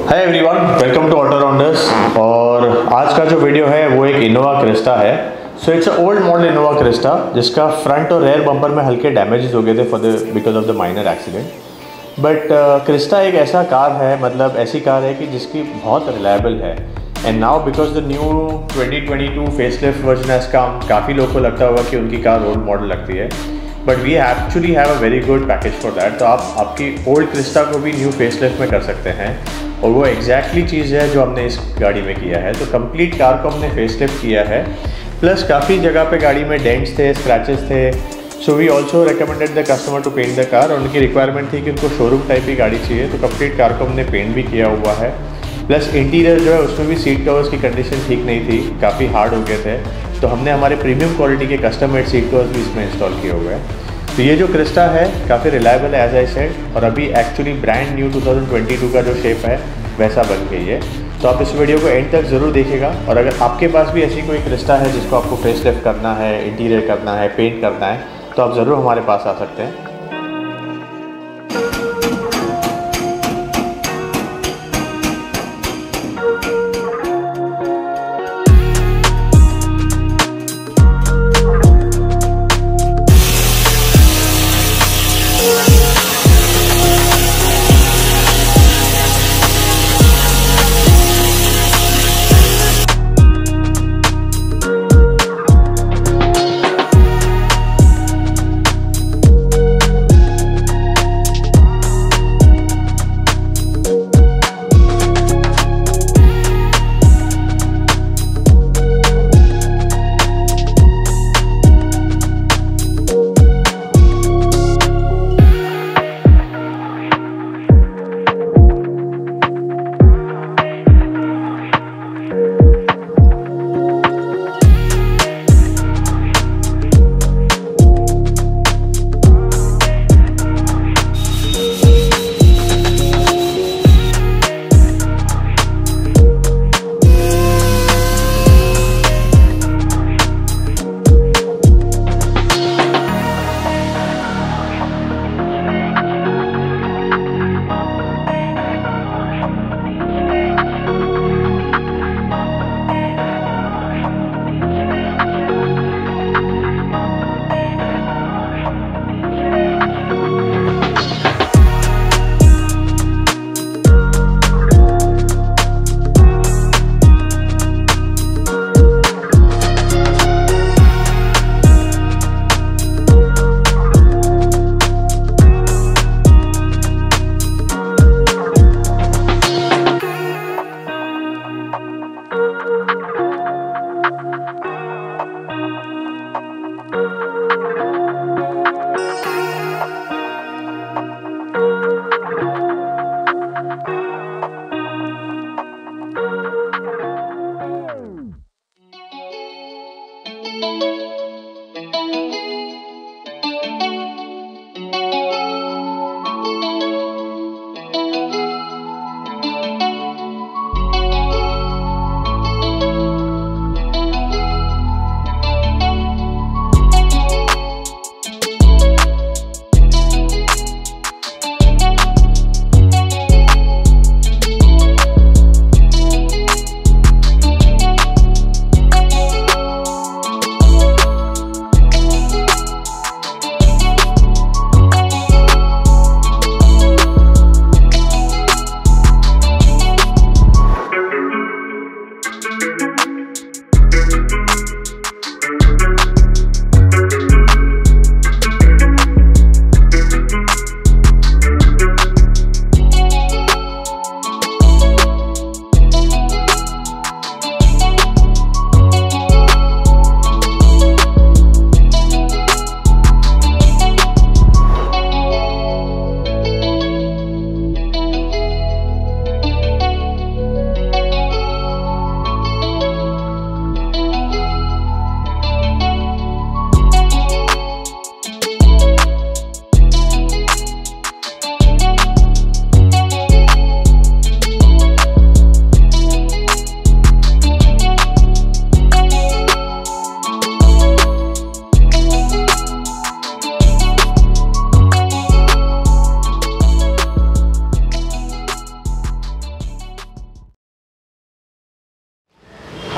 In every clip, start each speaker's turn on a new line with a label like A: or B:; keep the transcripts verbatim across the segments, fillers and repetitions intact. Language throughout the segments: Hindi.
A: Hi everyone, welcome to auto rounders. और आज का जो वीडियो है वो एक इनोवा क्रिस्टा है। So it's a old model Innova Crysta जिसका फ्रंट और रेयर बम्पर में हल्के डैमेजेस हो गए थे for the because of the minor accident. But Crysta एक ऐसा कार है, मतलब ऐसी कार है कि जिसकी बहुत रिलायबल है। And now because the new twenty twenty two facelift version है इसका, काफ़ी लोगों को लगता होगा कि उनकी कार ओल्ड मॉडल लगती है, but we actually have a very good package for that. तो आप आपकी ओल्ड क्रिस्टा को भी न्यू फेसलिफ्ट में कर सकते हैं, और वो एग्जैक्टली चीज़ है जो हमने इस गाड़ी में किया है। तो कंप्लीट कार को हमने फेसलिफ्ट किया है, प्लस काफ़ी जगह पे गाड़ी में डेंट्स थे, स्क्रैचेस थे। So we also recommended the customer to paint the car. और उनकी रिक्वायरमेंट थी कि उनको शोरूम टाइप की गाड़ी चाहिए, तो कंप्लीट कार को हमने पेंट भी किया हुआ है। प्लस इंटीरियर जो है उसमें भी सीट कवर्स की कंडीशन ठीक नहीं थी, काफ़ी हार्ड हो गए थे, तो हमने हमारे प्रीमियम क्वालिटी के कस्टम मेड सीट कवर्स भी इसमें इंस्टॉल किए हुए हैं। तो ये जो क्रिस्टा है काफ़ी रिलायबल है एज आई सेड, और अभी actually brand new two thousand twenty two का जो शेप है वैसा बन गई है। तो आप इस वीडियो को एंड तक ज़रूर देखिएगा। और अगर आपके पास भी ऐसी कोई क्रिस्टा है जिसको आपको फेसलिफ्ट करना है, इंटीरियर करना है, पेंट करना है, तो आप ज़रूर हमारे पास आ सकते हैं।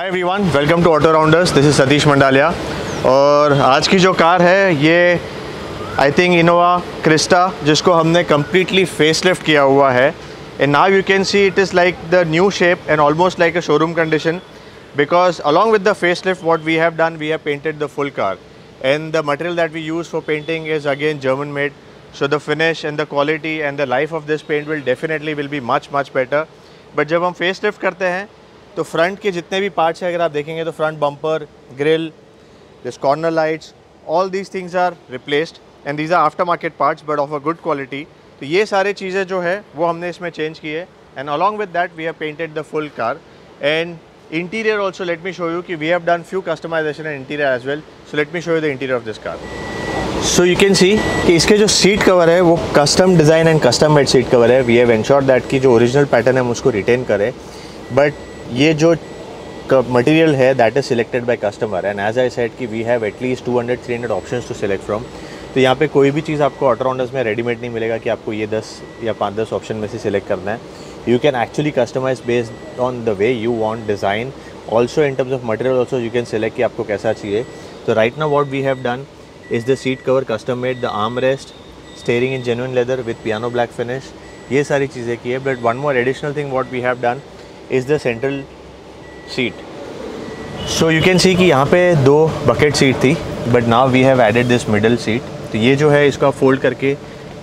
A: Hi everyone, welcome to auto rounders. This is Satish Mandalia और आज की जो कार है ये आई थिंक इनोवा क्रिस्टा, जिसको हमने कम्प्लीटली फेसलिफ्ट किया हुआ है। And now you can see it is like the new shape and almost like a showroom condition, because along with the facelift what we have done, we have painted the full car, and the material that we use for painting is again German made, so the finish and the quality and the life of this paint will definitely will be much much better. But जब हम facelift करते हैं तो फ्रंट के जितने भी पार्ट्स हैं अगर आप देखेंगे तो front bumper, grille, this corner lights, all these things are replaced and these are after market parts but of a good quality. तो ये सारी चीज़ें जो है वो हमने इसमें चेंज की है, and along with that we have painted the full car. And interior also, let me show you कि we have done few customization in interior as well. So let me show you the interior of this car. So you can see कि इसके जो सीट कवर है वो custom design and custom made seat cover है. वी हैव एंश्योर्ड दैट कि जो ओरिजिनल पैटर्न है हम उसको रिटेन करें, बट ये जो मटेरियल है that is selected by customer. And as I said कि we have at least two hundred three hundred options to select from. तो यहाँ पे कोई भी चीज़ आपको ऑटो राउंडर्स में रेडीमेड नहीं मिलेगा कि आपको ये दस या पाँच दस ऑप्शन में से सिलेक्ट करना है. You can actually customize based on the way you want design. Also in terms of material also you can select कि आपको कैसा चाहिए. So right now what we have done is the seat cover custom made, the armrest, steering in genuine leather with piano black finish. ये सारी चीज़ें की है. But one more additional thing what we have done is the central seat. So you can see कि यहाँ पे दो bucket seat थी, but now we have added this middle seat. तो ये जो है इसको आप fold करके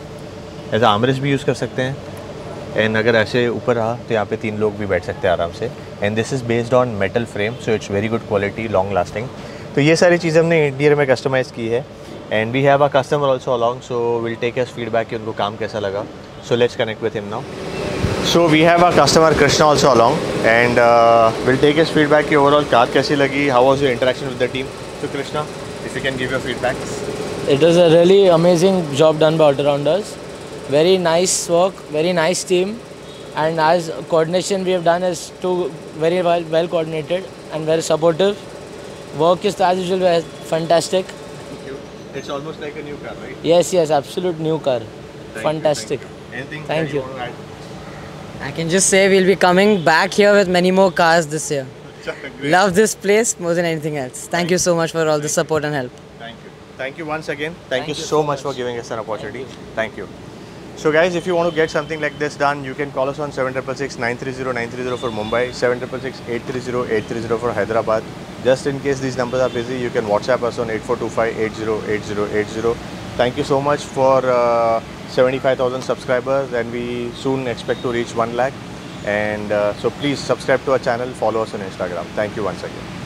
A: as a armrest भी यूज़ कर सकते हैं. एंड अगर ऐसे ऊपर रहा तो यहाँ पे तीन लोग भी बैठ सकते हैं आराम से. And this is based on metal frame, so it's very good quality, long lasting. तो ये सारी चीज़ें हमने इंटीरियर में कस्टमाइज़ की है. And we have a customer also along, so will take his feedback कि उनको काम कैसा लगा. So let's connect with him now. So we have a customer Krishna also along and will take his feedback कि ओवरऑल कार कैसी लगी, how was your interaction with the team. So Krishna, if you can give your feedback.
B: It was a really amazing job done by Auto Rounders. Very nice work, very nice team. And as coordination we have done is to very well well coordinated and very supportive. Work is as usual fantastic.
A: Thank you. It's almost like a new car, right?
B: Yes, yes, absolute new car.
A: Thank
B: Fantastic.
A: You, thank you. Anything
B: Thank
A: that you
B: you.
A: want to add?
C: I can just say we'll be coming back here with many more cars this year.
A: Great.
C: Love this place more than anything else. Thank, Thank you so much for all the support and help.
A: Thank you. Thank you once again. Thank,
B: Thank
A: you,
B: you
A: so
B: so
A: much,
B: much
A: for giving us an opportunity. Thank you. So guys, if you want to get something like this done, you can call us on seven six six, nine three zero, nine three zero for Mumbai, seven six six, eight three zero, eight three zero for Hyderabad. Just in case these numbers are busy, you can WhatsApp us on eight four two five, eight zero eight zero eight zero. Thank you so much for uh, seventy-five thousand subscribers, and we soon expect to reach one lakh. And uh, so please subscribe to our channel, follow us on Instagram. Thank you once again.